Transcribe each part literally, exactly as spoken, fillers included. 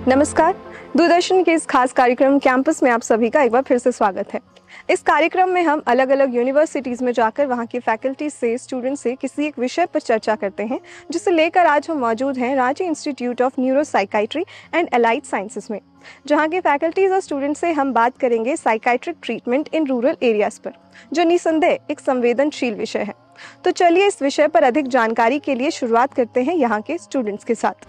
नमस्कार, दूरदर्शन के इस खास कार्यक्रम कैंपस में आप सभी का एक बार फिर से स्वागत है। इस कार्यक्रम में हम अलग अलग यूनिवर्सिटीज़ में जाकर वहाँ की फैकल्टी से, स्टूडेंट से किसी एक विषय पर चर्चा करते हैं, जिसे लेकर आज हम मौजूद हैं Ranchi institute of neuro psychiatry and allied sciences में, जहाँ के फैकल्टीज़ और स्टूडेंट से हम बात करेंगे psychiatric treatment in rural areas पर, जो निसंदेह एक संवेदनशील विषय है। तो चलिए इस विषय पर अधिक जानकारी के लिए शुरुआत करते हैं यहाँ के स्टूडेंट्स के साथ।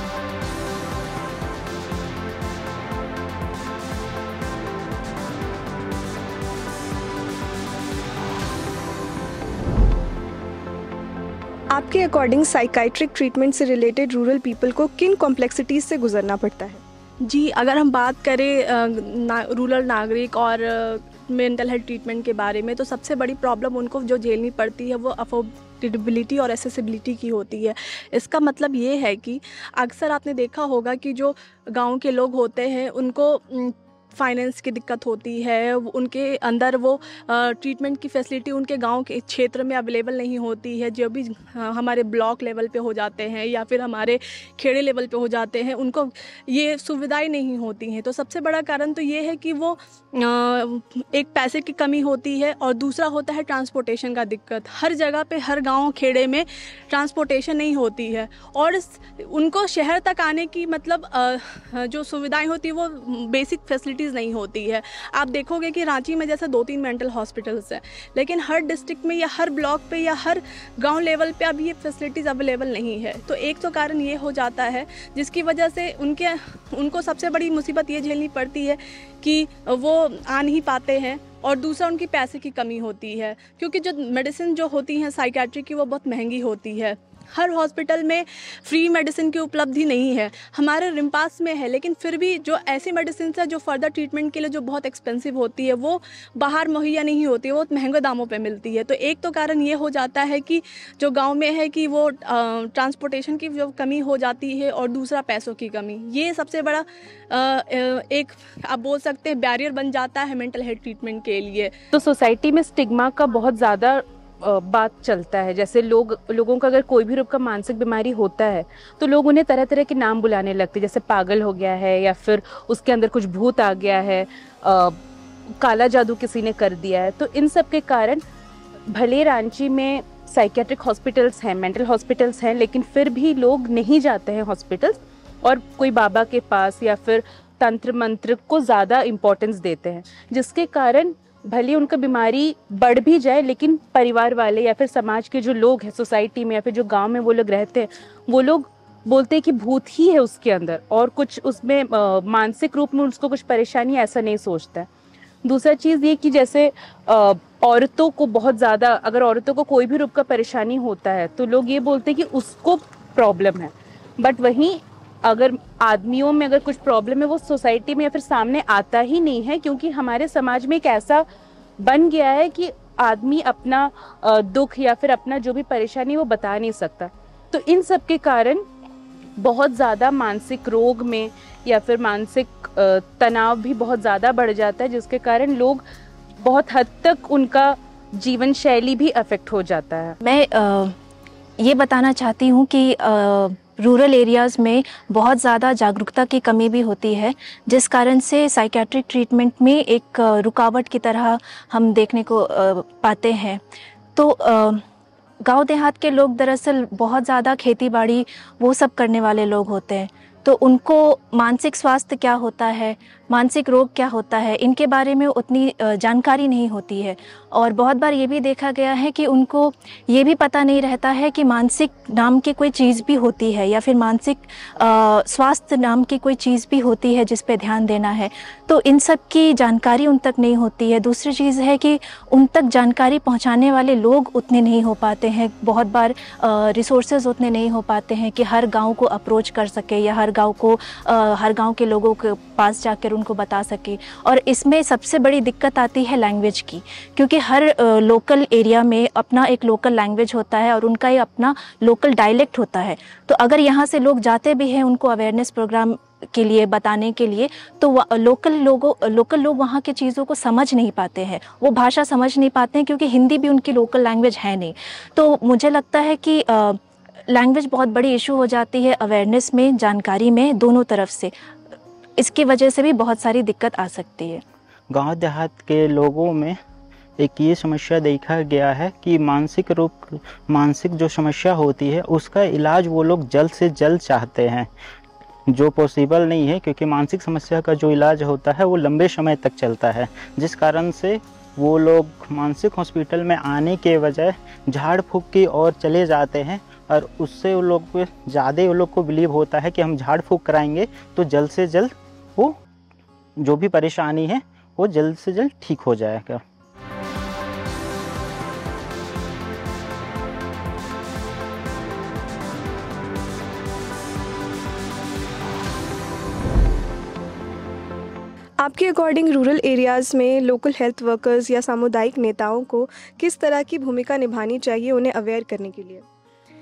आपके अकॉर्डिंग साइकाइट्रिक ट्रीटमेंट से रिलेटेड रूरल पीपल को किन कॉम्प्लेक्सिटीज़ से गुजरना पड़ता है? जी, अगर हम बात करें ना, रूरल नागरिक और मेंटल हेल्थ ट्रीटमेंट के बारे में, तो सबसे बड़ी प्रॉब्लम उनको जो झेलनी पड़ती है वो अफोर्डेबिलिटी और एसेसिबिलिटी की होती है। इसका मतलब ये है कि अक्सर आपने देखा होगा कि जो गांव के लोग होते हैं उनको फाइनेंस की दिक्कत होती है, उनके अंदर वो ट्रीटमेंट की फैसिलिटी उनके गांव के क्षेत्र में अवेलेबल नहीं होती है। जो भी हमारे ब्लॉक लेवल पे हो जाते हैं या फिर हमारे खेड़े लेवल पे हो जाते हैं, उनको ये सुविधाएं नहीं होती हैं। तो सबसे बड़ा कारण तो ये है कि वो एक पैसे की कमी होती है और दूसरा होता है ट्रांसपोर्टेशन का दिक्कत। हर जगह पे, हर गाँव खेड़े में ट्रांसपोर्टेशन नहीं होती है और उनको शहर तक आने की मतलब जो सुविधाएँ होती है वो बेसिक फैसिलिटी नहीं होती है। आप देखोगे कि रांची में जैसे दो तीन मेंटल हॉस्पिटल्स हैं, लेकिन हर डिस्ट्रिक्ट में या हर ब्लॉक पे या हर गांव लेवल पे अभी ये फैसिलिटीज़ अवेलेबल नहीं है। तो एक तो कारण ये हो जाता है जिसकी वजह से उनके उनको सबसे बड़ी मुसीबत ये झेलनी पड़ती है कि वो आ नहीं पाते हैं और दूसरा उनकी पैसे की कमी होती है, क्योंकि जो मेडिसिन जो होती हैं साइकेट्री की वो बहुत महंगी होती है। हर हॉस्पिटल में फ्री मेडिसिन की उपलब्धि नहीं है। हमारे रिम्पास में है, लेकिन फिर भी जो ऐसी मेडिसिन है जो फर्दर ट्रीटमेंट के लिए जो बहुत एक्सपेंसिव होती है वो बाहर मुहैया नहीं होती है, वो महंगे दामों पे मिलती है। तो एक तो कारण ये हो जाता है कि जो गांव में है कि वो ट्रांसपोर्टेशन की जो कमी हो जाती है और दूसरा पैसों की कमी, ये सबसे बड़ा आ, एक आप बोल सकते हैं बैरियर बन जाता है मेंटल हेल्थ ट्रीटमेंट के लिए। तो सोसाइटी में स्टिग्मा का बहुत ज़्यादा बात चलता है। जैसे लोग लोगों का अगर कोई भी रूप का मानसिक बीमारी होता है तो लोग उन्हें तरह तरह के नाम बुलाने लगते हैं, जैसे पागल हो गया है या फिर उसके अंदर कुछ भूत आ गया है, आ, काला जादू किसी ने कर दिया है। तो इन सब के कारण भले रांची में साइकेट्रिक हॉस्पिटल्स हैं, मेंटल हॉस्पिटल्स हैं, लेकिन फिर भी लोग नहीं जाते हैं हॉस्पिटल्स और कोई बाबा के पास या फिर तंत्र मंत्र को ज़्यादा इम्पोर्टेंस देते हैं, जिसके कारण भले उनका बीमारी बढ़ भी जाए, लेकिन परिवार वाले या फिर समाज के जो लोग हैं सोसाइटी में या फिर जो गांव में वो लोग रहते हैं, वो लोग बोलते हैं कि भूत ही है उसके अंदर और कुछ उसमें आ, मानसिक रूप में उसको कुछ परेशानी, ऐसा नहीं सोचता है। दूसरा चीज़ ये कि जैसे औरतों को बहुत ज़्यादा, अगर औरतों को कोई भी रूप का परेशानी होता है तो लोग ये बोलते हैं कि उसको प्रॉब्लम है, बट वहीं अगर आदमियों में अगर कुछ प्रॉब्लम है वो सोसाइटी में या फिर सामने आता ही नहीं है, क्योंकि हमारे समाज में एक ऐसा बन गया है कि आदमी अपना दुख या फिर अपना जो भी परेशानी वो बता नहीं सकता। तो इन सब के कारण बहुत ज़्यादा मानसिक रोग में या फिर मानसिक तनाव भी बहुत ज़्यादा बढ़ जाता है, जिसके कारण लोग बहुत हद तक उनका जीवन शैली भी अफेक्ट हो जाता है। मैं आ, ये बताना चाहती हूँ कि आ, रूरल एरियाज़ में बहुत ज़्यादा जागरूकता की कमी भी होती है, जिस कारण से साइकेट्रिक ट्रीटमेंट में एक रुकावट की तरह हम देखने को पाते हैं। तो गांव देहात के लोग दरअसल बहुत ज़्यादा खेती बाड़ी वो सब करने वाले लोग होते हैं, तो उनको मानसिक स्वास्थ्य क्या होता है, मानसिक रोग क्या होता है, इनके बारे में उतनी जानकारी नहीं होती है। और बहुत बार ये भी देखा गया है कि उनको ये भी पता नहीं रहता है कि मानसिक नाम की कोई चीज़ भी होती है या फिर मानसिक स्वास्थ्य नाम की कोई चीज़ भी होती है जिस पे ध्यान देना है। तो इन सब की जानकारी उन तक नहीं होती है। दूसरी चीज़ है कि उन तक जानकारी पहुंचाने वाले लोग उतने नहीं हो पाते हैं। बहुत बार रिसोर्सेज उतने नहीं हो पाते हैं कि हर गाँव को अप्रोच कर सके या हर गाँव को आ, हर गाँव के लोगों के पास जाकर उनको बता सके। और इसमें सबसे बड़ी दिक्कत आती है लैंग्वेज की, क्योंकि हर लोकल एरिया में अपना एक लोकल लैंग्वेज होता है और उनका ही अपना लोकल डायलेक्ट होता है। तो अगर यहाँ से लोग जाते भी हैं उनको अवेयरनेस प्रोग्राम के लिए बताने के लिए, तो लोकल लोगों लोकल लोग वहाँ की चीज़ों को समझ नहीं पाते हैं, वो भाषा समझ नहीं पाते हैं, क्योंकि हिंदी भी उनकी लोकल लैंग्वेज है नहीं। तो मुझे लगता है कि लैंग्वेज बहुत बड़ी इशू हो जाती है अवेयरनेस में, जानकारी में, दोनों तरफ से। इसकी वजह से भी बहुत सारी दिक्कत आ सकती है। गांव देहात के लोगों में एक ये समस्या देखा गया है कि मानसिक रूप मानसिक जो समस्या होती है उसका इलाज वो लोग जल्द से जल्द चाहते हैं, जो पॉसिबल नहीं है, क्योंकि मानसिक समस्या का जो इलाज होता है वो लंबे समय तक चलता है, जिस कारण से वो लोग मानसिक हॉस्पिटल में आने के बजाय झाड़ फूक की ओर चले जाते हैं और उससे वो लोग को ज़्यादा वो लोग को बिलीव होता है कि हम झाड़ फूक कराएंगे तो जल्द से जल्द वो जो भी परेशानी है वो जल्द से जल्द ठीक हो जाएगा। आपके अकॉर्डिंग रूरल एरियाज़ में लोकल हेल्थ वर्कर्स या सामुदायिक नेताओं को किस तरह की भूमिका निभानी चाहिए उन्हें अवेयर करने के लिए?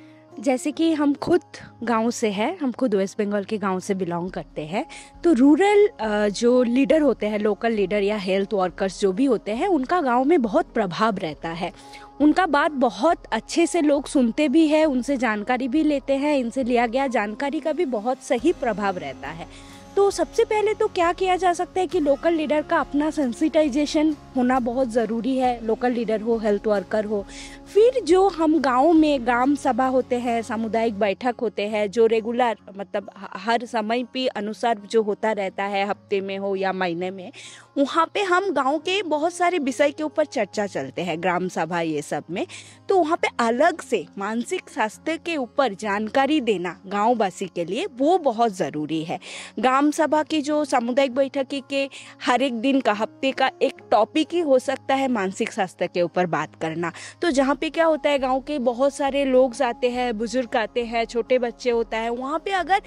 जैसे कि हम खुद गांव से हैं, हम खुद वेस्ट बंगाल के गांव से बिलोंग करते हैं, तो रूरल जो लीडर होते हैं, लोकल लीडर या हेल्थ वर्कर्स जो भी होते हैं, उनका गांव में बहुत प्रभाव रहता है। उनका बात बहुत अच्छे से लोग सुनते भी हैं, उनसे जानकारी भी लेते हैं, इनसे लिया गया जानकारी का भी बहुत सही प्रभाव रहता है। तो सबसे पहले तो क्या किया जा सकता है कि लोकल लीडर का अपना सेंसिटाइजेशन होना बहुत ज़रूरी है, लोकल लीडर हो, हेल्थ वर्कर हो। फिर जो हम गांव में ग्राम सभा होते हैं, सामुदायिक बैठक होते हैं, जो रेगुलर मतलब हर समय पे अनुसार जो होता रहता है, हफ्ते में हो या महीने में, वहाँ पे हम गांव के बहुत सारे विषय के ऊपर चर्चा चलते हैं, ग्राम सभा ये सब में। तो वहाँ पे अलग से मानसिक स्वास्थ्य के ऊपर जानकारी देना गाँववासी के लिए वो बहुत ज़रूरी है। ग्राम सभा की जो सामुदायिक बैठक के हर एक दिन का, हफ्ते का एक टॉपिक ही हो सकता है मानसिक स्वास्थ्य के ऊपर बात करना। तो जहाँ पे क्या होता है, गांव के बहुत सारे लोग आते हैं, बुजुर्ग आते हैं, छोटे बच्चे होता है, वहाँ पे अगर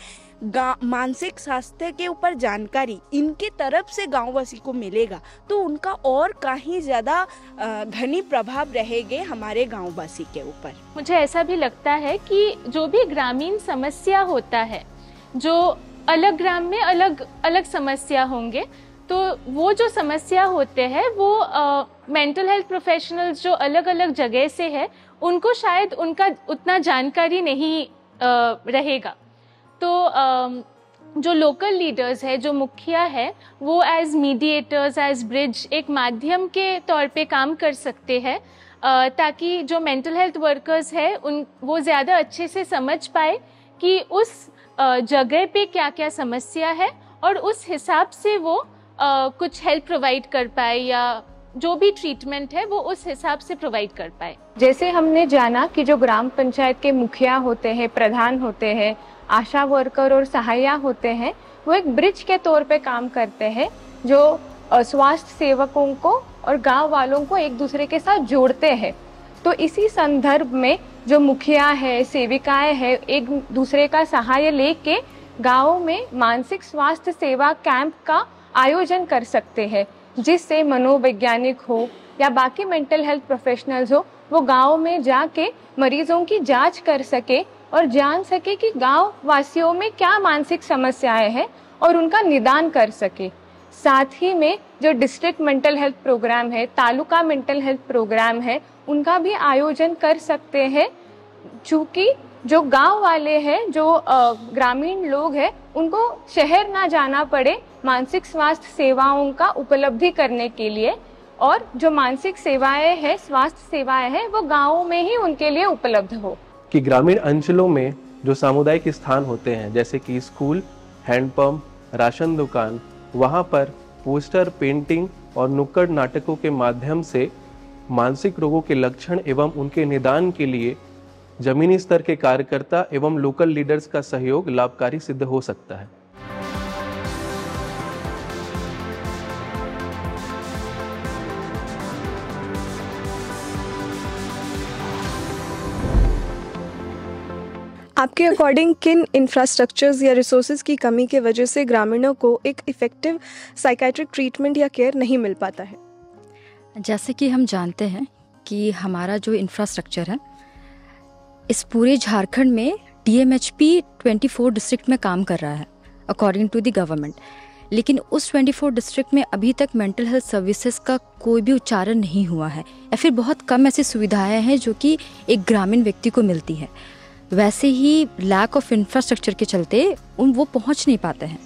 मानसिक स्वास्थ्य के ऊपर जानकारी इनके तरफ से गांववासी को मिलेगा तो उनका और कहीं ज़्यादा घनी प्रभाव रहेंगे हमारे गांववासी के ऊपर। मुझे ऐसा भी लगता है कि जो भी ग्रामीण समस्या होता है, जो अलग ग्राम में अलग अलग समस्या होंगे, तो वो जो समस्या होते हैं वो मेंटल हेल्थ प्रोफेशनल्स जो अलग अलग जगह से है उनको शायद उनका उतना जानकारी नहीं आ, रहेगा। तो आ, जो लोकल लीडर्स है, जो मुखिया है, वो एज मीडिएटर्स, एज ब्रिज एक माध्यम के तौर पे काम कर सकते हैं, ताकि जो मेंटल हेल्थ वर्कर्स है उन वो ज़्यादा अच्छे से समझ पाए कि उस जगह पे क्या क्या समस्या है और उस हिसाब से वो आ, कुछ हेल्प प्रोवाइड कर पाए या जो भी ट्रीटमेंट है वो उस हिसाब से प्रोवाइड कर पाए। जैसे हमने जाना कि जो ग्राम पंचायत के मुखिया होते हैं, प्रधान होते हैं, आशा वर्कर और सहायिका होते हैं, वो एक ब्रिज के तौर पे काम करते हैं, जो स्वास्थ्य सेवकों को और गांव वालों को एक दूसरे के साथ जोड़ते हैं। तो इसी संदर्भ में जो मुखिया है, सेविकाएं हैं, एक दूसरे का सहाय लेके गाँव में मानसिक स्वास्थ्य सेवा कैंप का आयोजन कर सकते हैं, जिससे मनोवैज्ञानिक हो या बाकी मेंटल हेल्थ प्रोफेशनल्स हो, वो गाँव में जाके मरीजों की जांच कर सके और जान सके कि गाँव वासियों में क्या मानसिक समस्याएं हैं और उनका निदान कर सके। साथ ही में जो डिस्ट्रिक्ट मेंटल हेल्थ प्रोग्राम है, तालुका मेंटल हेल्थ प्रोग्राम है, उनका भी आयोजन कर सकते हैं, चूँकि जो गांव वाले हैं, जो ग्रामीण लोग हैं, उनको शहर ना जाना पड़े मानसिक स्वास्थ्य सेवाओं का उपलब्धि करने के लिए, और जो मानसिक सेवाएं हैं, स्वास्थ्य सेवाएं हैं, वो गाँवों में ही उनके लिए उपलब्ध हो। कि ग्रामीण अंचलों में जो सामुदायिक स्थान होते हैं, जैसे कि स्कूल, हैंडपंप, राशन दुकान, वहाँ पर पोस्टर, पेंटिंग और नुक्कड़ नाटकों के माध्यम से मानसिक रोगों के लक्षण एवं उनके निदान के लिए जमीनी स्तर के कार्यकर्ता एवं लोकल लीडर्स का सहयोग लाभकारी सिद्ध हो सकता है। आपके अकॉर्डिंग किन इंफ्रास्ट्रक्चर्स या रिसोर्सेज की कमी के वजह से ग्रामीणों को एक इफ़ेक्टिव साइकेट्रिक ट्रीटमेंट या केयर नहीं मिल पाता है? जैसे कि हम जानते हैं कि हमारा जो इंफ्रास्ट्रक्चर है, इस पूरे झारखंड में डी एम एच पी चौबीस डिस्ट्रिक्ट में काम कर रहा है अकॉर्डिंग टू द गवर्नमेंट, लेकिन उस चौबीस डिस्ट्रिक्ट में अभी तक मेंटल हेल्थ सर्विसेज का कोई भी उच्चारण नहीं हुआ है, या फिर बहुत कम ऐसी सुविधाएं हैं जो कि एक ग्रामीण व्यक्ति को मिलती है। वैसे ही लैक ऑफ इंफ्रास्ट्रक्चर के चलते उन वो पहुंच नहीं पाते हैं।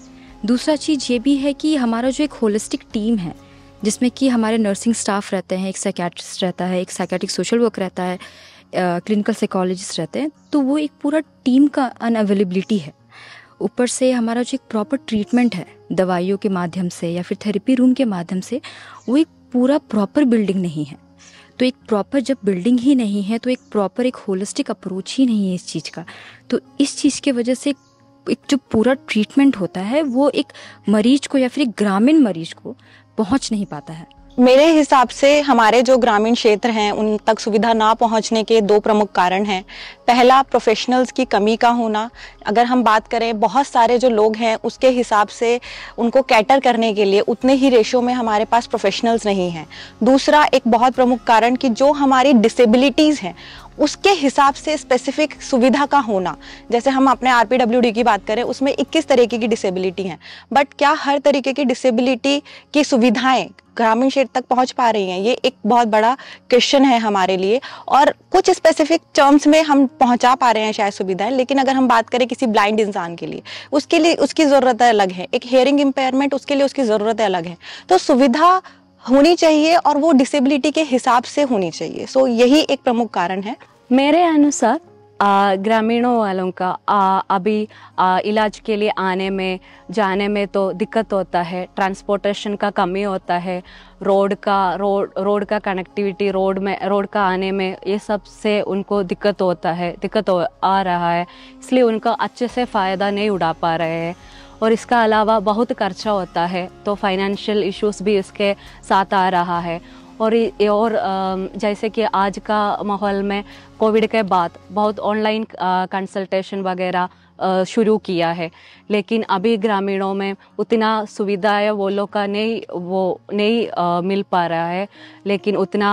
दूसरा चीज़ ये भी है कि हमारा जो एक होलिस्टिक टीम है जिसमें कि हमारे नर्सिंग स्टाफ रहते हैं, एक साइकेट्रिस्ट रहता है, एक साइकेट्रिक सोशल वर्क रहता है, क्लिनिकल साइकोलॉजिस्ट रहते हैं, तो वो एक पूरा टीम का अनअवेलेबिलिटी है। ऊपर से हमारा जो एक प्रॉपर ट्रीटमेंट है दवाइयों के माध्यम से या फिर थेरेपी रूम के माध्यम से, वो एक पूरा प्रॉपर बिल्डिंग नहीं है। तो एक प्रॉपर जब बिल्डिंग ही नहीं है तो एक प्रॉपर एक होलिस्टिक अप्रोच ही नहीं है इस चीज़ का। तो इस चीज़ के वजह से एक जो पूरा ट्रीटमेंट होता है वो एक मरीज को या फिर एक ग्रामीण मरीज को पहुंच नहीं पाता है। मेरे हिसाब से हमारे जो ग्रामीण क्षेत्र हैं उन तक सुविधा ना पहुंचने के दो प्रमुख कारण हैं। पहला, प्रोफेशनल्स की कमी का होना। अगर हम बात करें, बहुत सारे जो लोग हैं उसके हिसाब से उनको कैटर करने के लिए उतने ही रेशो में हमारे पास प्रोफेशनल्स नहीं हैं। दूसरा एक बहुत प्रमुख कारण कि जो हमारी डिसेबिलिटीज़ हैं उसके हिसाब से स्पेसिफिक सुविधा का होना। जैसे हम अपने आर पी डब्ल्यू डी की बात करें, उसमें इक्कीस तरीके की डिसेबिलिटी हैं, बट क्या हर तरीके की डिसेबिलिटी की सुविधाएं ग्रामीण क्षेत्र तक पहुंच पा रही हैं? ये एक बहुत बड़ा क्वेश्चन है हमारे लिए। और कुछ स्पेसिफिक टर्म्स में हम पहुंचा पा रहे हैं शायद सुविधाएं, लेकिन अगर हम बात करें किसी ब्लाइंड इंसान के लिए, उसके लिए उसकी ज़रूरत अलग है। एक हेयरिंग इम्पेयरमेंट, उसके लिए उसकी ज़रूरत अलग है। तो सुविधा होनी चाहिए और वो डिसेबिलिटी के हिसाब से होनी चाहिए। सो यही एक प्रमुख कारण है। मेरे अनुसार ग्रामीणों वालों का आ, अभी आ, इलाज के लिए आने में जाने में तो दिक्कत होता है, ट्रांसपोर्टेशन का कमी होता है, रोड का रोड रोड का कनेक्टिविटी, रोड में रोड का आने में ये सब से उनको दिक्कत होता है दिक्कत हो, आ रहा है, इसलिए उनका अच्छे से फ़ायदा नहीं उठा पा रहे हैं। और इसका अलावा बहुत खर्चा होता है, तो फाइनेंशियल इश्यूज भी इसके साथ आ रहा है। और और जैसे कि आज का माहौल में कोविड के बाद बहुत ऑनलाइन कंसल्टेशन वगैरह शुरू किया है, लेकिन अभी ग्रामीणों में उतना सुविधाएं वो लोग का नहीं वो नहीं आ, मिल पा रहा है। लेकिन उतना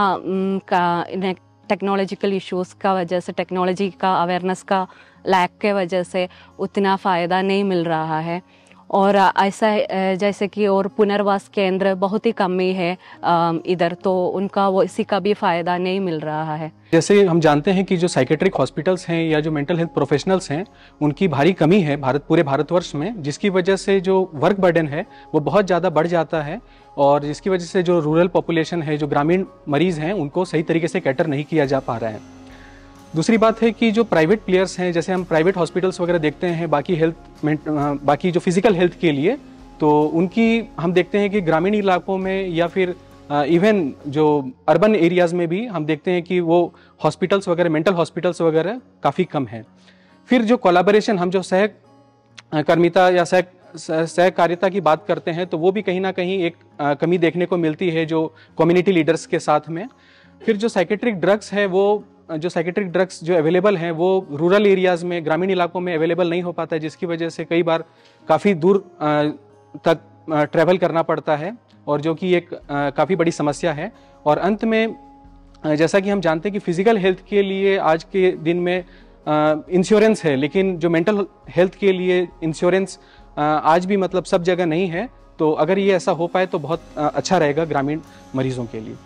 का टेक्नोलॉजिकल इश्यूज़ का वजह से, टेक्नोलॉजी का अवेयरनेस का लैक के वजह से उतना फ़ायदा नहीं मिल रहा है। और ऐसा जैसे कि और पुनर्वास केंद्र बहुत ही कमी है इधर, तो उनका वो इसी का भी फ़ायदा नहीं मिल रहा है। जैसे हम जानते हैं कि जो साइकेट्रिक हॉस्पिटल्स हैं या जो मेंटल हेल्थ प्रोफेशनल्स हैं उनकी भारी कमी है भारत पूरे भारतवर्ष में, जिसकी वजह से जो वर्क बर्डन है वो बहुत ज़्यादा बढ़ जाता है और जिसकी वजह से जो रूरल पॉपुलेशन है, जो ग्रामीण मरीज़ हैं, उनको सही तरीके से कैटर नहीं किया जा पा रहा है। दूसरी बात है कि जो प्राइवेट प्लेयर्स हैं, जैसे हम प्राइवेट हॉस्पिटल्स वगैरह देखते हैं बाकी हेल्थ बाकी जो फिजिकल हेल्थ के लिए, तो उनकी हम देखते हैं कि ग्रामीण इलाकों में या फिर इवन जो अर्बन एरियाज़ में भी हम देखते हैं कि वो हॉस्पिटल्स वगैरह, मेंटल हॉस्पिटल्स वगैरह काफ़ी कम है। फिर जो कोलैबोरेशन, हम जो सहकर्मिता या सह सहकार्यता की बात करते हैं, तो वो भी कहीं ना कहीं एक आ, कमी देखने को मिलती है जो कम्युनिटी लीडर्स के साथ में। फिर जो साइकेट्रिक ड्रग्स है, वो जो साइकेट्रिक ड्रग्स जो अवेलेबल हैं वो रूरल एरियाज़ में, ग्रामीण इलाकों में अवेलेबल नहीं हो पाता है, जिसकी वजह से कई बार काफ़ी दूर तक ट्रैवल करना पड़ता है और जो कि एक काफ़ी बड़ी समस्या है। और अंत में जैसा कि हम जानते हैं कि फिज़िकल हेल्थ के लिए आज के दिन में इंश्योरेंस है, लेकिन जो मेंटल हेल्थ के लिए इंश्योरेंस आज भी मतलब सब जगह नहीं है। तो अगर ये ऐसा हो पाए तो बहुत अच्छा रहेगा ग्रामीण मरीजों के लिए।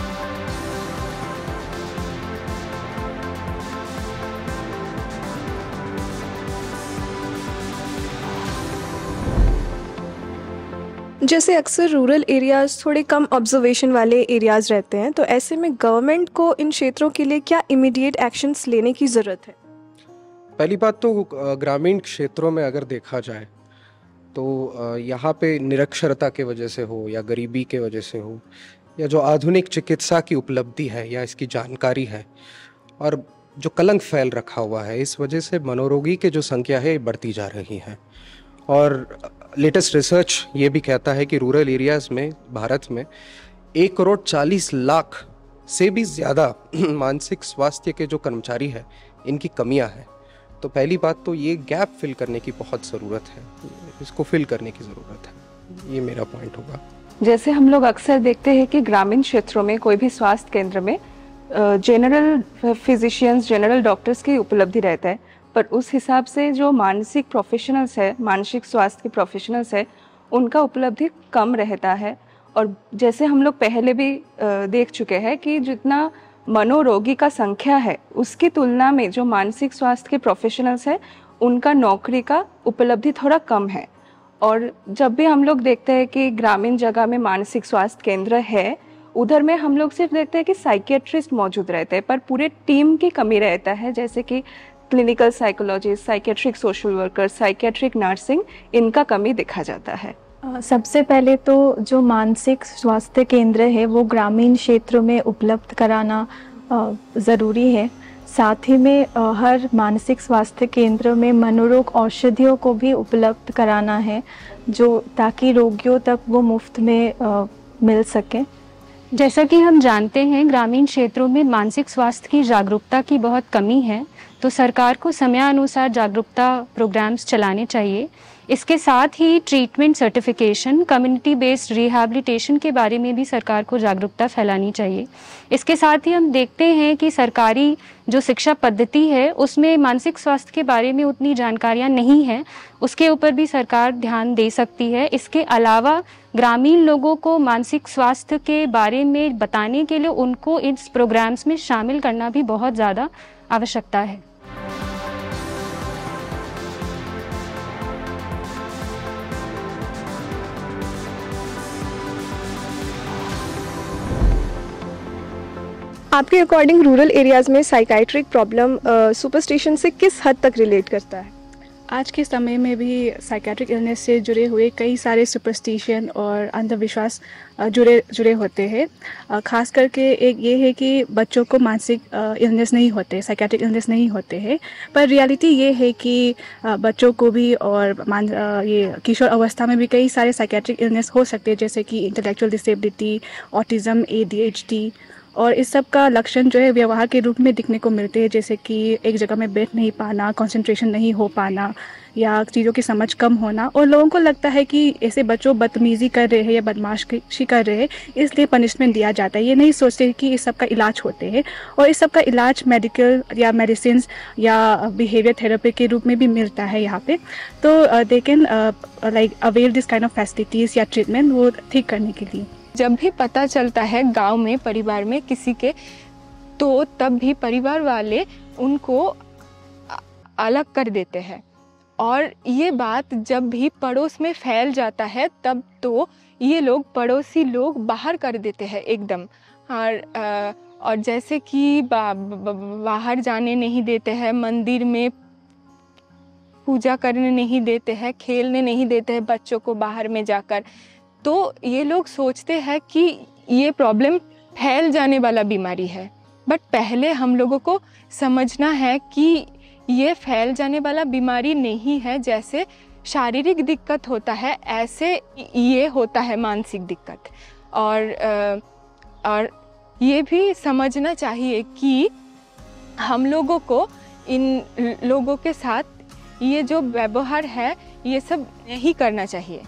जैसे अक्सर रूरल एरियाज़ थोड़े कम ऑब्जर्वेशन वाले एरियाज़ रहते हैं, तो ऐसे में गवर्नमेंट को इन क्षेत्रों के लिए क्या इमीडिएट एक्शंस लेने की ज़रूरत है? पहली बात तो ग्रामीण क्षेत्रों में अगर देखा जाए तो यहाँ पे निरक्षरता के वजह से हो या गरीबी के वजह से हो या जो आधुनिक चिकित्सा की उपलब्धि है या इसकी जानकारी है और जो कलंक फैल रखा हुआ है, इस वजह से मनोरोगी की जो संख्या है बढ़ती जा रही है। और लेटेस्ट रिसर्च ये भी कहता है कि रूरल एरियाज़ में भारत में एक करोड़ चालीस लाख से भी ज़्यादा मानसिक स्वास्थ्य के जो कर्मचारी हैं, इनकी कमियां हैं। तो पहली बात तो ये गैप फिल करने की बहुत ज़रूरत है, इसको फिल करने की ज़रूरत है, ये मेरा पॉइंट होगा। जैसे हम लोग अक्सर देखते हैं कि ग्रामीण क्षेत्रों में कोई भी स्वास्थ्य केंद्र में जनरल फिजिशियंस, जनरल डॉक्टर्स की उपलब्धि रहता है, पर उस हिसाब से जो मानसिक प्रोफेशनल्स है, मानसिक स्वास्थ्य के प्रोफेशनल्स है, उनका उपलब्धि कम रहता है। और जैसे हम लोग पहले भी देख चुके हैं कि जितना मनोरोगी का संख्या है, उसकी तुलना में जो मानसिक स्वास्थ्य के प्रोफेशनल्स है, उनका नौकरी का उपलब्धि थोड़ा कम है। और जब भी हम लोग देखते हैं कि ग्रामीण जगह में मानसिक स्वास्थ्य केंद्र है, उधर में हम लोग सिर्फ देखते हैं कि साइकियाट्रिस्ट मौजूद रहते हैं, पर पूरे टीम की कमी रहता है, जैसे कि clinical psychologist, psychiatric social worker, psychiatric nursing, इनका कमी देखा जाता है। सबसे पहले तो जो मानसिक स्वास्थ्य केंद्र है वो ग्रामीण क्षेत्रों में उपलब्ध कराना ज़रूरी है। साथ ही में हर मानसिक स्वास्थ्य केंद्र में मनोरोग औषधियों को भी उपलब्ध कराना है, जो ताकि रोगियों तक वो मुफ्त में मिल सके। जैसा कि हम जानते हैं, ग्रामीण क्षेत्रों में मानसिक स्वास्थ्य की जागरूकता की बहुत कमी है, तो सरकार को समयानुसार जागरूकता प्रोग्राम्स चलाने चाहिए। इसके साथ ही treatment certification, community based rehabilitation के बारे में भी सरकार को जागरूकता फैलानी चाहिए। इसके साथ ही हम देखते हैं कि सरकारी जो शिक्षा पद्धति है उसमें मानसिक स्वास्थ्य के बारे में उतनी जानकारियां नहीं हैं, उसके ऊपर भी सरकार ध्यान दे सकती है। इसके अलावा ग्रामीण लोगों को मानसिक स्वास्थ्य के बारे में बताने के लिए उनको इस प्रोग्राम्स में शामिल करना भी बहुत ज़्यादा आवश्यकता है। आपके अकॉर्डिंग रूरल एरियाज़ में साइकाइट्रिक प्रॉब्लम सुपरस्टिशन से किस हद तक रिलेट करता है? आज के समय में भी साइकेट्रिक इलनेस से जुड़े हुए कई सारे सुपरस्टिशन और अंधविश्वास जुड़े जुड़े होते हैं। ख़ास करके एक ये है कि बच्चों को मानसिक इलनेस नहीं होते, साइकेट्रिक इलनेस नहीं होते हैं, पर रियलिटी ये है कि बच्चों को भी और मान ये किशोर अवस्था में भी कई सारे साइकेट्रिक इलनेस हो सकते हैं, जैसे कि intellectual disability, autism, A D H D, और इस सब का लक्षण जो है व्यवहार के रूप में दिखने को मिलते हैं, जैसे कि एक जगह में बैठ नहीं पाना, कंसंट्रेशन नहीं हो पाना, या चीज़ों की समझ कम होना। और लोगों को लगता है कि ऐसे बच्चों बदतमीज़ी कर रहे हैं या बदमाशी कर रहे हैं, इसलिए पनिशमेंट दिया जाता है। ये नहीं सोचते कि इस सब का इलाज होते हैं, और इस सब का इलाज मेडिकल या मेडिसिन या बिहेवियर थेरेपी के रूप में भी मिलता है यहाँ पे। तो they can like avail this kind of facilities या ट्रीटमेंट वो ठीक करने के लिए। जब भी पता चलता है गांव में परिवार में किसी के, तो तब भी परिवार वाले उनको अलग कर देते हैं, और ये बात जब भी पड़ोस में फैल जाता है तब तो ये लोग पड़ोसी लोग बाहर कर देते हैं एकदम। और और जैसे कि बा, बा, बाहर जाने नहीं देते हैं, मंदिर में पूजा करने नहीं देते हैं, खेलने नहीं देते हैं बच्चों को बाहर में जाकर। तो ये लोग सोचते हैं कि ये प्रॉब्लम फैल जाने वाला बीमारी है, बट पहले हम लोगों को समझना है कि ये फैल जाने वाला बीमारी नहीं है। जैसे शारीरिक दिक्कत होता है, ऐसे ये होता है मानसिक दिक्कत। और और ये भी समझना चाहिए कि हम लोगों को इन लोगों के साथ ये जो व्यवहार है ये सब नहीं करना चाहिए।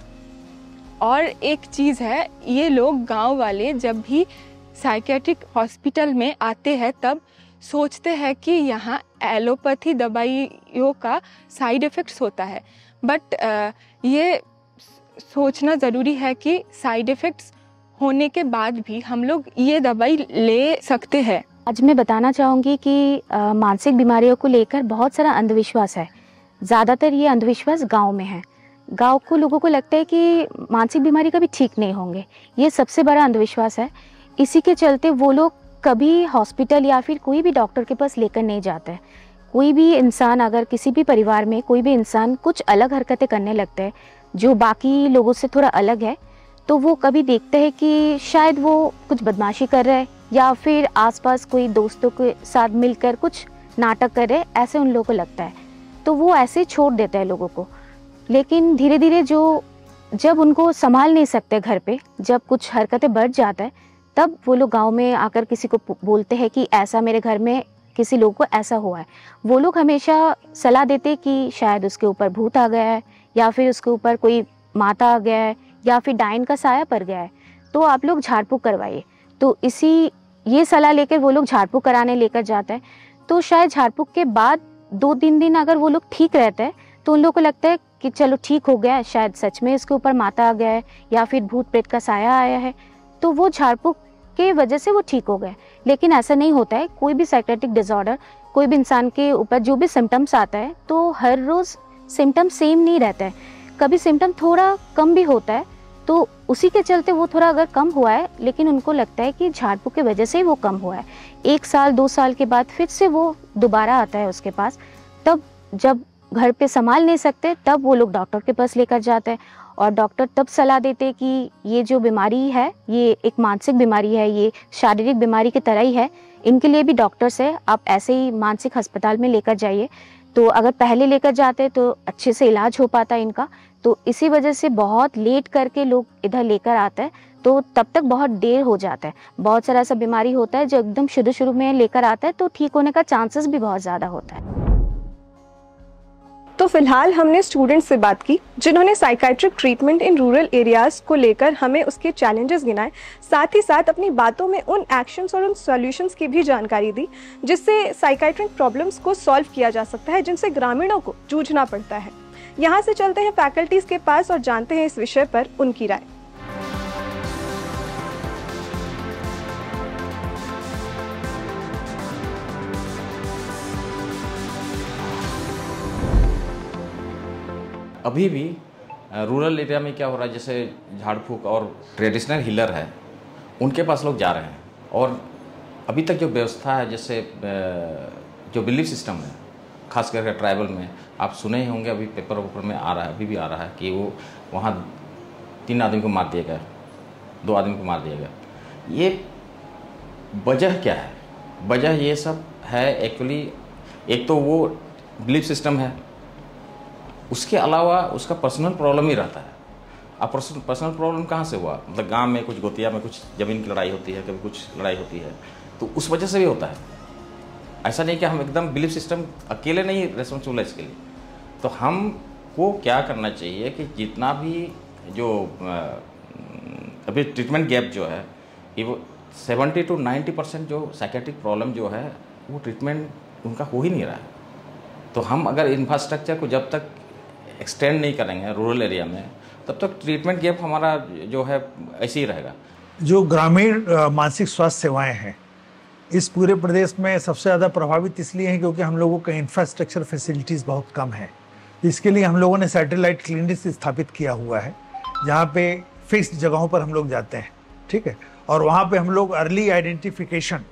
और एक चीज़ है, ये लोग गांव वाले जब भी साइकेट्रिक हॉस्पिटल में आते हैं तब सोचते हैं कि यहाँ एलोपैथी दवाइयों का साइड इफ़ेक्ट्स होता है, बट ये सोचना ज़रूरी है कि साइड इफ़ेक्ट्स होने के बाद भी हम लोग ये दवाई ले सकते हैं। आज मैं बताना चाहूँगी कि आ, मानसिक बीमारियों को लेकर बहुत सारा अंधविश्वास है। ज़्यादातर ये अंधविश्वास गांव में है। गांव को लोगों को लगता है कि मानसिक बीमारी कभी ठीक नहीं होंगे, ये सबसे बड़ा अंधविश्वास है। इसी के चलते वो लोग कभी हॉस्पिटल या फिर कोई भी डॉक्टर के पास लेकर नहीं जाते हैं। कोई भी इंसान, अगर किसी भी परिवार में कोई भी इंसान कुछ अलग हरकतें करने लगते हैं जो बाकी लोगों से थोड़ा अलग है, तो वो कभी देखते हैं कि शायद वो कुछ बदमाशी कर रहे हैं या फिर आसपास कोई दोस्तों के साथ मिलकर कुछ नाटक कर रहे, ऐसे उन लोगों को लगता है, तो वो ऐसे छोड़ देते हैं लोगों को। लेकिन धीरे धीरे जो जब उनको संभाल नहीं सकते घर पे, जब कुछ हरकतें बढ़ जाता है, तब वो लोग गांव में आकर किसी को बोलते हैं कि ऐसा मेरे घर में किसी लोग को ऐसा हुआ है। वो लोग हमेशा सलाह देते कि शायद उसके ऊपर भूत आ गया है या फिर उसके ऊपर कोई माता आ गया है या फिर डायन का साया पड़ गया है, तो आप लोग झाड़ फूँक करवाइए। तो इसी ये सलाह लेकर वो लोग झाड़ फूँक कराने लेकर जाते हैं। तो शायद झाड़ फूँक के बाद दो तीन दिन अगर वो लोग ठीक रहते हैं तो उन लोगों को लगता है कि चलो ठीक हो गया है, शायद सच में इसके ऊपर माता आ गया है या फिर भूत प्रेत का साया आया है, तो वो झाड़ फूँक के वजह से वो ठीक हो गए। लेकिन ऐसा नहीं होता है। कोई भी साइकेट्रिक डिसऑर्डर, कोई भी इंसान के ऊपर जो भी सिम्टम्स आता है, तो हर रोज़ सिम्टम्स सेम नहीं रहता है। कभी सिम्टम थोड़ा कम भी होता है, तो उसी के चलते वो थोड़ा अगर कम हुआ है, लेकिन उनको लगता है कि झाड़ फूँक की वजह से ही वो कम हुआ है, एक साल दो साल के बाद फिर से वो दोबारा आता है उसके पास, तब जब घर पे संभाल नहीं सकते तब वो लोग डॉक्टर के पास लेकर जाते हैं और डॉक्टर तब सलाह देते हैं कि ये जो बीमारी है ये एक मानसिक बीमारी है, ये शारीरिक बीमारी की तरह ही है, इनके लिए भी डॉक्टर्स है, आप ऐसे ही मानसिक अस्पताल में लेकर जाइए। तो अगर पहले लेकर जाते तो अच्छे से इलाज हो पाता है इनका, तो इसी वजह से बहुत लेट करके लोग इधर लेकर आते हैं, तो तब तक बहुत देर हो जाता है। बहुत सारा ऐसा बीमारी होता है जो एकदम शुरू शुरू में लेकर आता है तो ठीक होने का चांसेस भी बहुत ज़्यादा होता है। तो फिलहाल हमने स्टूडेंट्स से बात की जिन्होंने psychiatric treatment in rural areas को लेकर हमें उसके चैलेंजेस गिनाए, साथ ही साथ अपनी बातों में उन एक्शंस और उन सॉल्यूशंस की भी जानकारी दी जिससे साइकाइट्रिक प्रॉब्लम्स को सॉल्व किया जा सकता है, जिनसे ग्रामीणों को जूझना पड़ता है। यहाँ से चलते हैं फैकल्टीज़ के पास और जानते हैं इस विषय पर उनकी राय। अभी भी रूरल एरिया में क्या हो रहा है, जैसे झाड़ फूँक और ट्रेडिशनल हीलर है उनके पास लोग जा रहे हैं, और अभी तक जो व्यवस्था है, जैसे जो बिलीफ सिस्टम है खास करके ट्राइबल में, आप सुने ही होंगे, अभी पेपर वेपर में आ रहा है, अभी भी आ रहा है कि वो वहाँ तीन आदमी को मार दिया गया, दो आदमी को मार दिया गया। ये वजह क्या है? वजह ये सब है एक्चुअली, एक तो वो बिलीफ सिस्टम है, उसके अलावा उसका पर्सनल प्रॉब्लम ही रहता है। अब पर्सनल पर्सनल प्रॉब्लम कहाँ से हुआ? मतलब गांव में कुछ गोतिया में कुछ ज़मीन की लड़ाई होती है, कभी कुछ लड़ाई होती है, तो उस वजह से भी होता है। ऐसा नहीं कि हम एकदम बिलीफ सिस्टम अकेले नहीं रिस्पॉन्सिबल है इसके लिए। तो हमको क्या करना चाहिए कि जितना भी जो अभी ट्रीटमेंट गैप जो है, ये वो सेवेंटी टू नाइन्टी परसेंट जो साइकेट्रिक प्रॉब्लम जो है वो ट्रीटमेंट उनका हो ही नहीं रहा है। तो हम अगर इंफ्रास्ट्रक्चर को जब तक एक्सटेंड नहीं करेंगे रूरल एरिया में, तब तक ट्रीटमेंट गैप हमारा जो है ऐसे ही रहेगा। जो ग्रामीण मानसिक स्वास्थ्य सेवाएं हैं इस पूरे प्रदेश में सबसे ज़्यादा प्रभावित इसलिए हैं क्योंकि हम लोगों का इंफ्रास्ट्रक्चर फैसिलिटीज़ बहुत कम है। इसके लिए हम लोगों ने सैटेलाइट क्लिनिक्स स्थापित किया हुआ है, जहाँ पे फिक्स्ड जगहों पर हम लोग जाते हैं, ठीक है, और वहाँ पे हम लोग अर्ली आइडेंटिफिकेशन,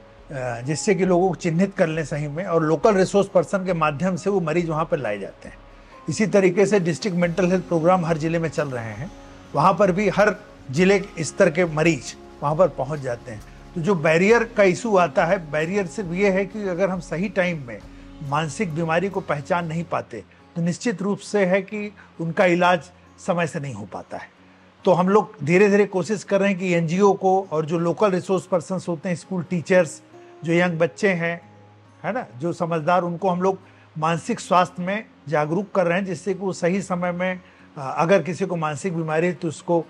जिससे कि लोगों को चिन्हित कर लें सही में, और लोकल रिसोर्स पर्सन के माध्यम से वो मरीज वहाँ पर लाए जाते हैं। इसी तरीके से डिस्ट्रिक्ट मेंटल हेल्थ प्रोग्राम हर ज़िले में चल रहे हैं, वहाँ पर भी हर ज़िले स्तर के मरीज वहाँ पर पहुँच जाते हैं। तो जो बैरियर का इशू आता है, बैरियर सिर्फ ये है कि अगर हम सही टाइम में मानसिक बीमारी को पहचान नहीं पाते तो निश्चित रूप से है कि उनका इलाज समय से नहीं हो पाता है। तो हम लोग धीरे धीरे कोशिश कर रहे हैं कि एनजीओ को और जो लोकल रिसोर्स पर्सन्स होते हैं, स्कूल टीचर्स, जो यंग बच्चे हैं, है ना, जो समझदार, उनको हम लोग मानसिक स्वास्थ्य में जागरूक कर रहे हैं, जिससे कि वो सही समय में अगर किसी को मानसिक बीमारी है तो उसको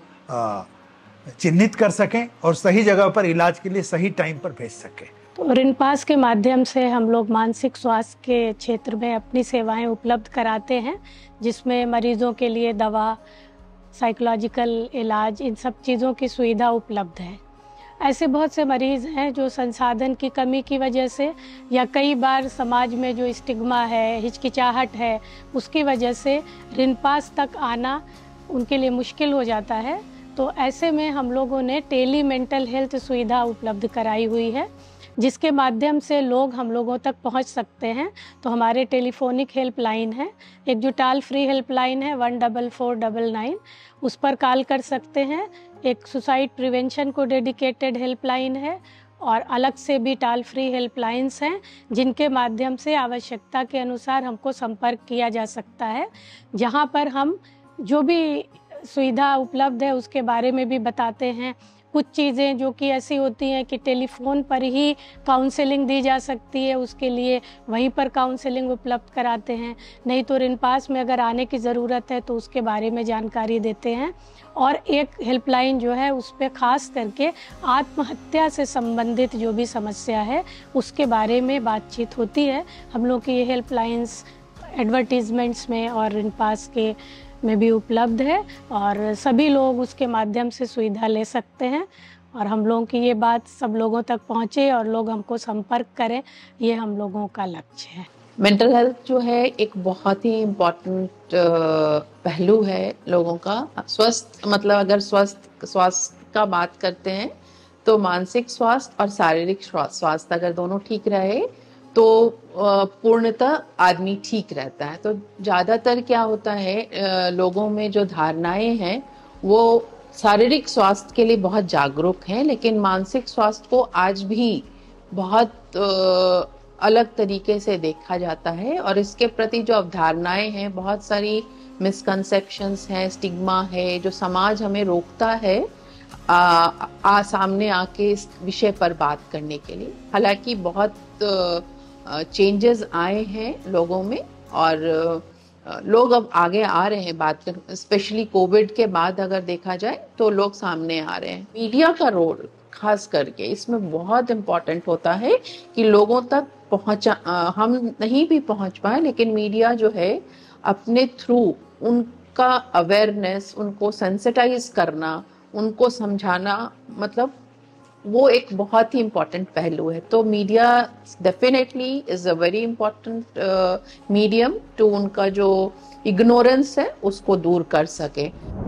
चिन्हित कर सकें और सही जगह पर इलाज के लिए सही टाइम पर भेज सकें। तो रिनपास के माध्यम से हम लोग मानसिक स्वास्थ्य के क्षेत्र में अपनी सेवाएं उपलब्ध कराते हैं, जिसमें मरीजों के लिए दवा, साइकोलॉजिकल इलाज, इन सब चीज़ों की सुविधा उपलब्ध है। ऐसे बहुत से मरीज़ हैं जो संसाधन की कमी की वजह से या कई बार समाज में जो स्टिग्मा है, हिचकिचाहट है, उसकी वजह से रिनपास तक आना उनके लिए मुश्किल हो जाता है। तो ऐसे में हम लोगों ने टेली मेंटल हेल्थ सुविधा उपलब्ध कराई हुई है, जिसके माध्यम से लोग हम लोगों तक पहुंच सकते हैं। तो हमारे टेलीफोनिक हेल्पलाइन है, एक जो टॉल फ्री हेल्पलाइन है one double four double nine, उस पर कॉल कर सकते हैं। एक सुसाइड प्रिवेंशन को डेडिकेटेड हेल्पलाइन है और अलग से भी टॉल फ्री हेल्पलाइंस हैं, जिनके माध्यम से आवश्यकता के अनुसार हमको संपर्क किया जा सकता है, जहां पर हम जो भी सुविधा उपलब्ध है उसके बारे में भी बताते हैं। कुछ चीज़ें जो कि ऐसी होती हैं कि टेलीफोन पर ही काउंसलिंग दी जा सकती है, उसके लिए वहीं पर काउंसलिंग उपलब्ध कराते हैं। नहीं तो रिनपास में अगर आने की ज़रूरत है तो उसके बारे में जानकारी देते हैं। और एक हेल्पलाइन जो है उस पर ख़ास करके आत्महत्या से संबंधित जो भी समस्या है उसके बारे में बातचीत होती है। हम लोग की ये हेल्पलाइंस एडवर्टीज़मेंट्स में और रिनपास के में भी उपलब्ध है और सभी लोग उसके माध्यम से सुविधा ले सकते हैं। और हम लोगों की ये बात सब लोगों तक पहुँचे और लोग हमको संपर्क करें, ये हम लोगों का लक्ष्य है। मेंटल हेल्थ जो है एक बहुत ही इम्पोर्टेंट पहलू है लोगों का। स्वस्थ मतलब अगर स्वस्थ स्वास्थ्य का बात करते हैं तो मानसिक स्वास्थ्य और शारीरिक स्वास्थ्य अगर दोनों ठीक रहे तो पूर्णतः आदमी ठीक रहता है। तो ज़्यादातर क्या होता है, लोगों में जो धारणाएं हैं वो शारीरिक स्वास्थ्य के लिए बहुत जागरूक हैं, लेकिन मानसिक स्वास्थ्य को आज भी बहुत अलग तरीके से देखा जाता है और इसके प्रति जो अवधारणाएं हैं, बहुत सारी मिसकंसेप्शंस हैं, स्टिग्मा है जो समाज हमें रोकता है आ, आ सामने आके इस विषय पर बात करने के लिए। हालांकि बहुत चेंजेस आए हैं लोगों में और लोग अब आगे आ रहे हैं बात कर, स्पेशली कोविड के बाद अगर देखा जाए तो लोग सामने आ रहे हैं। मीडिया का रोल खास करके इसमें बहुत इम्पोर्टेंट होता है कि लोगों तक पहुंचा, हम नहीं भी पहुंच पाए लेकिन मीडिया जो है अपने थ्रू उनका अवेयरनेस, उनको सेंसिटाइज करना, उनको समझाना, मतलब वो एक बहुत ही इम्पोर्टेंट पहलू है। तो media definitely is a very important medium to उनका जो इग्नोरेंस है उसको दूर कर सके।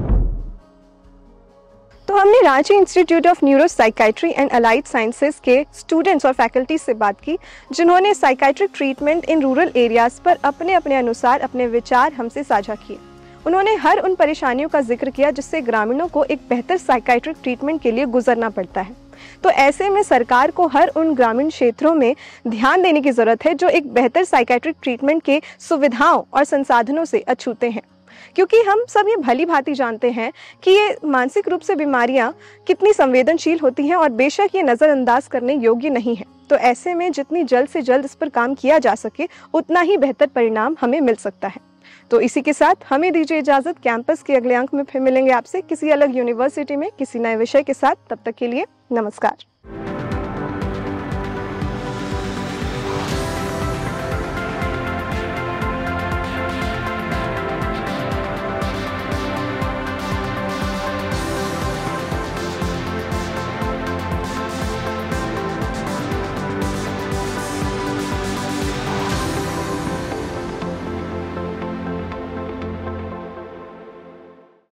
तो हमने Ranchi institute of neuro psychiatry and allied sciences के स्टूडेंट्स और फैकल्टी से बात की जिन्होंने psychiatric treatment in rural areas पर अपने अपने अनुसार अपने विचार हमसे साझा किए। उन्होंने हर उन परेशानियों का जिक्र किया जिससे ग्रामीणों को एक बेहतर साइकाइट्रिक ट्रीटमेंट के लिए गुजरना पड़ता है। तो ऐसे में सरकार को हर उन ग्रामीण क्षेत्रों में ध्यान देने की ज़रूरत है जो एक बेहतर साइकाइट्रिक ट्रीटमेंट के सुविधाओं और संसाधनों से अछूते हैं, क्योंकि हम सब ये भली भांति जानते हैं कि ये मानसिक रूप से बीमारियां कितनी संवेदनशील होती हैं और बेशक ये नज़रअंदाज करने योग्य नहीं है। तो ऐसे में जितनी जल्द से जल्द इस पर काम किया जा सके उतना ही बेहतर परिणाम हमें मिल सकता है। तो इसी के साथ हमें दीजिए इजाज़त। कैंपस के अगले अंक में फिर मिलेंगे आपसे किसी अलग यूनिवर्सिटी में किसी नए विषय के साथ। तब तक के लिए नमस्कार।